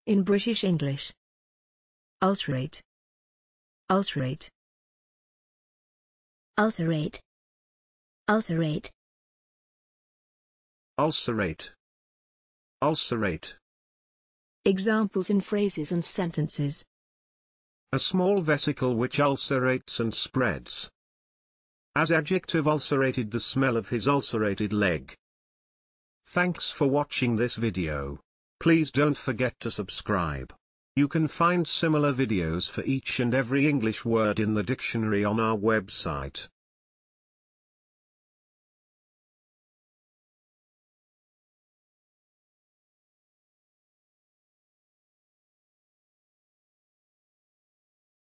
In British English. Ulcerate. Ulcerate. Ulcerate. Ulcerate. Ulcerate. Ulcerate. Examples in phrases and sentences. A small vesicle which ulcerates and spreads. As adjective, ulcerated the smell of his ulcerated leg. Thanks for watching this video. Please don't forget to subscribe. You can find similar videos for each and every English word in the dictionary on our website.